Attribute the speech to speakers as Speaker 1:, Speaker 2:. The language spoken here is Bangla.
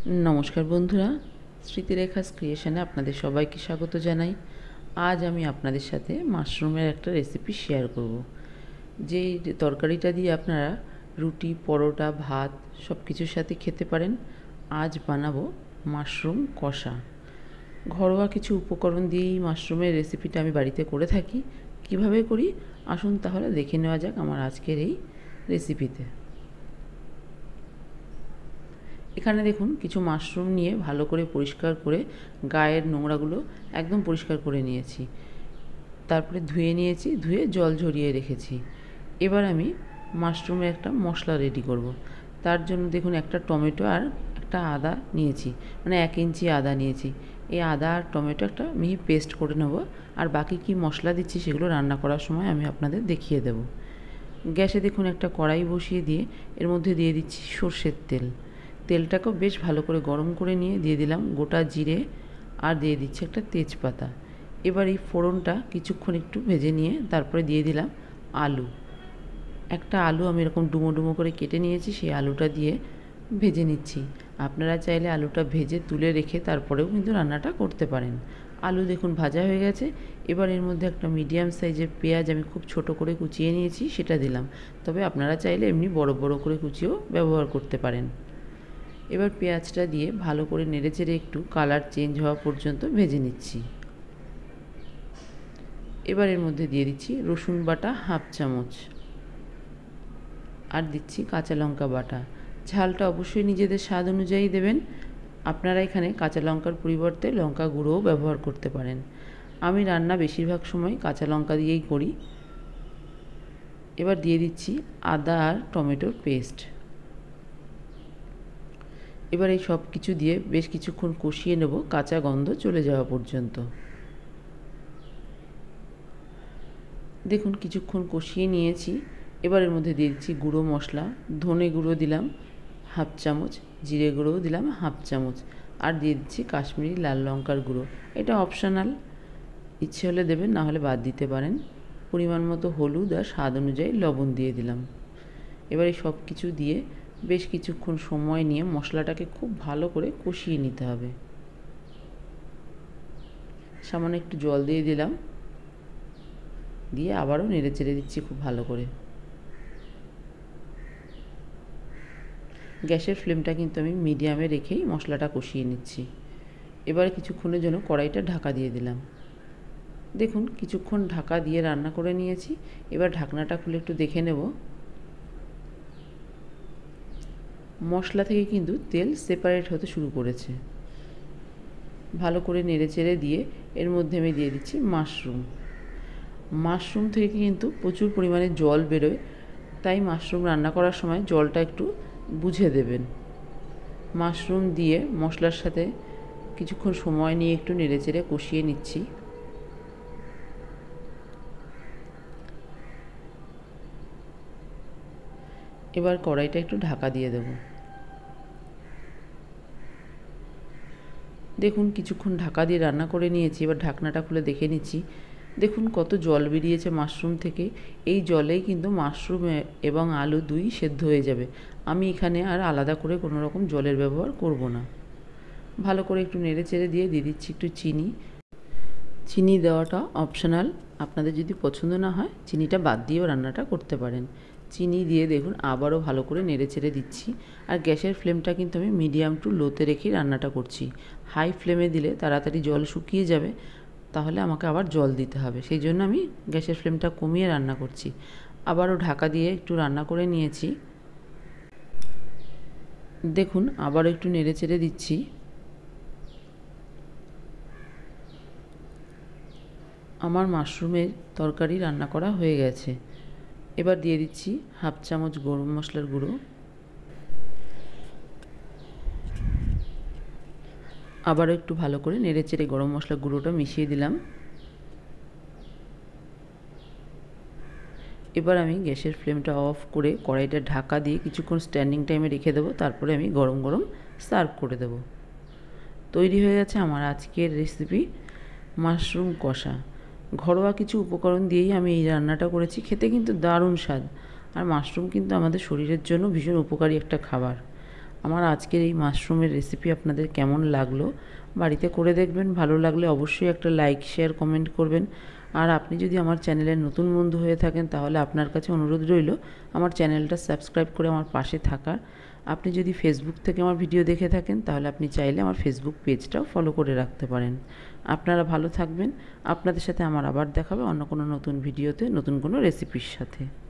Speaker 1: नमस्कार बंधुरा स्मृतिरेखास क्रिएशने आपनादेर सबाइके स्वागत जानाई। आज आमी आपनादेर साथे माशरूमेर एकटा रेसिपि शेयर करब। जे तरकारिटा दिये आपनारा रुटी परोटा भात सबकिछुर साथे खेते पारेन। आज बानाबो माशरूम कषा। घरोया किछु उपकरण दियेई माशरूमेर रेसिपिटा आमी बाड़ीते करे थाकी। किभाबे करी आसुन ताहले देखे नेওয়া যাক आमार आजकेर এই रेसिपिते। এখানে দেখুন কিছু মাশরুম নিয়ে ভালো করে পরিষ্কার করে গায়ের নোংরাগুলো একদম পরিষ্কার করে নিয়েছি। তারপরে ধুয়ে নিয়েছি, ধুয়ে জল ঝরিয়ে রেখেছি। এবার আমি মাশরুমের একটা মশলা রেডি করব। তার জন্য দেখুন একটা টমেটো আর একটা আদা নিয়েছি, মানে 1 ইঞ্চি আদা নিয়েছি। এই আদা আর টমেটো একটা মিহি পেস্ট করে নেব। আর বাকি কি মশলা দিচ্ছি সেগুলো রান্না করার সময় আমি আপনাদের দেখিয়ে দেব। গ্যাসে দেখুন একটা কড়াই বসিয়ে দিয়ে এর মধ্যে দিয়ে দিচ্ছি সরষের তেল। তেলটাকেও বেশ ভালো করে গরম করে নিয়ে দিয়ে দিলাম গোটা জিরে আর দিয়ে দিচ্ছি একটা তেজপাতা। এবার এই ফোড়নটা কিছুক্ষণ একটু ভেজে নিয়ে তারপরে দিয়ে দিলাম আলু। একটা আলু আমি এরকম ডুমো ডুমো করে কেটে নিয়েছি, সেই আলুটা দিয়ে ভেজে নিচ্ছি। আপনারা চাইলে আলুটা ভেজে তুলে রেখে তারপরেও কিন্তু রান্নাটা করতে পারেন। আলু দেখুন ভাজা হয়ে গেছে। এবার এর মধ্যে একটা মিডিয়াম সাইজের পেঁয়াজ আমি খুব ছোট করে কুচিয়ে নিয়েছি, সেটা দিলাম। তবে আপনারা চাইলে এমনি বড় বড় করে কুচিয়েও ব্যবহার করতে পারেন। এবার পেঁয়াজটা দিয়ে ভালো করে নেড়েচেড়ে একটু কালার চেঞ্জ হওয়া পর্যন্ত ভেজে নিচ্ছি। এবার এর মধ্যে দিয়ে দিচ্ছি রসুন বাটা 1/2 চামচ আর দিচ্ছি কাঁচা লঙ্কা বাটা। ঝালটা অবশ্যই নিজেদের স্বাদ অনুযায়ী দেবেন। আপনারা এখানে কাঁচা লঙ্কার পরিবর্তে লঙ্কা গুঁড়োও ব্যবহার করতে পারেন। আমি রান্না বেশিরভাগ সময় কাঁচা লঙ্কা দিয়েই করি। এবার দিয়ে দিচ্ছি আদা আর টমেটোর পেস্ট। এবার এই সব কিছু দিয়ে বেশ কিছুক্ষণ কষিয়ে নেব, কাঁচা গন্ধ চলে যাওয়া পর্যন্ত। দেখুন কিছুক্ষণ কষিয়ে নিয়েছি। এবার এর মধ্যে দিয়ে দিচ্ছি গুঁড়ো মশলা। ধনে গুঁড়ো দিলাম 1/2 চামচ, জিরে গুঁড়োও দিলাম 1/2 চামচ আর দিয়ে দিচ্ছি কাশ্মীরি লাল লঙ্কার গুঁড়ো। এটা অপশনাল, ইচ্ছে হলে দেবেন, না হলে বাদ দিতে পারেন। পরিমাণ মতো হলুদ আর স্বাদ অনুযায়ী লবণ দিয়ে দিলাম। এবার এই সব কিছু দিয়ে বেশ কিছুক্ষণ সময় নিয়ে মশলাটাকে খুব ভালো করে কষিয়ে নিতে হবে। সামান্য একটু জল দিয়ে দিলাম, দিয়ে আবারও নেড়ে চেড়ে দিচ্ছি খুব ভালো করে। গ্যাসের ফ্লেমটা কিন্তু আমি মিডিয়ামে রেখেই মশলাটা কষিয়ে নিচ্ছি। এবার কিছুক্ষণের জন্য কড়াইটা ঢাকা দিয়ে দিলাম। দেখুন কিছুক্ষণ ঢাকা দিয়ে রান্না করে নিয়েছি। এবার ঢাকনাটা খুলে একটু দেখে নেব। মশলা থেকে কিন্তু তেল সেপারেট হতে শুরু করেছে। ভালো করে নেড়েচেড়ে দিয়ে এর মধ্যে আমি দিয়ে দিচ্ছি মাশরুম। মাশরুম থেকে কিন্তু প্রচুর পরিমাণে জল বেরোয়, তাই মাশরুম রান্না করার সময় জলটা একটু বুঝে দেবেন। মাশরুম দিয়ে মশলার সাথে কিছুক্ষণ সময় নিয়ে একটু নেড়েচেড়ে কষিয়ে নিচ্ছি। এবার কড়াইটা একটু ঢাকা দিয়ে দেব। দেখুন কিছুক্ষণ ঢাকা দিয়ে রান্না করে নিয়েছি। এবার ঢাকনাটা খুলে দেখে নিচ্ছি। দেখুন কত জল বেরিয়েছে মাশরুম থেকে। এই জলেই কিন্তু মাশরুম এবং আলু দুই সেদ্ধ হয়ে যাবে। আমি এখানে আর আলাদা করে কোনো রকম জলের ব্যবহার করব না। ভালো করে একটু নেড়ে চেড়ে দিয়ে দিচ্ছি একটু চিনি। চিনি দেওয়াটা অপশনাল, আপনাদের যদি পছন্দ না হয় চিনিটা বাদ দিয়েও রান্নাটা করতে পারেন। চিনি দিয়ে দেখুন আবারও ভালো করে নেড়ে চেড়ে দিচ্ছি। আর গ্যাসের ফ্লেমটা কিন্তু আমি মিডিয়াম টু লোতে রেখেই রান্নাটা করছি। হাই ফ্লেমে দিলে তাড়াতাড়ি জল শুকিয়ে যাবে, তাহলে আমাকে আবার জল দিতে হবে। সেই জন্য আমি গ্যাসের ফ্লেমটা কমিয়ে রান্না করছি। আবারও ঢাকা দিয়ে একটু রান্না করে নিয়েছি। দেখুন আবারও একটু নেড়ে চেড়ে দিচ্ছি। আমার মাশরুমের তরকারি রান্না করা হয়ে গেছে। এবার দিয়ে দিচ্ছি 1/2 চামচ গরম মশলার গুঁড়ো। আবারও একটু ভালো করে নেড়ে চেড়ে গরম মশলার গুঁড়োটা মিশিয়ে দিলাম। এবার আমি গ্যাসের ফ্লেমটা অফ করে কড়াইটা ঢাকা দিয়ে কিছুক্ষণ স্ট্যান্ডিং টাইমে রেখে দেবো। তারপরে আমি গরম গরম সার্ভ করে দেবো। তৈরি হয়ে গেছে আমার আজকের রেসিপি মাশরুম কষা। ঘরোয়া কিছু উপকরণ দিয়েই আমি এই রান্নাটা করেছি। খেতে কিন্তু দারুণ স্বাদ। আর মাশরুম কিন্তু আমাদের শরীরের জন্য ভীষণ উপকারী একটা খাবার। আমার আজকের এই মাশরুমের রেসিপি আপনাদের কেমন লাগলো বাড়িতে করে দেখবেন। ভালো লাগলে অবশ্যই একটা লাইক, শেয়ার, কমেন্ট করবেন। আর আপনি যদি আমার চ্যানেলের নতুন বন্ধু হয়ে থাকেন তাহলে আপনার কাছে অনুরোধ রইল আমার চ্যানেলটা সাবস্ক্রাইব করে আমার পাশে থাকার। আপনি যদি ফেসবুক থেকে আমার ভিডিও দেখে থাকেন তাহলে আপনি চাইলে আমার ফেসবুক পেজটাও ফলো করে রাখতে পারেন। আপনারা ভালো থাকবেন। আপনাদের সাথে আমার আবার দেখা হবে অন্য কোনো নতুন ভিডিওতে, নতুন কোনো রেসিপির সাথে।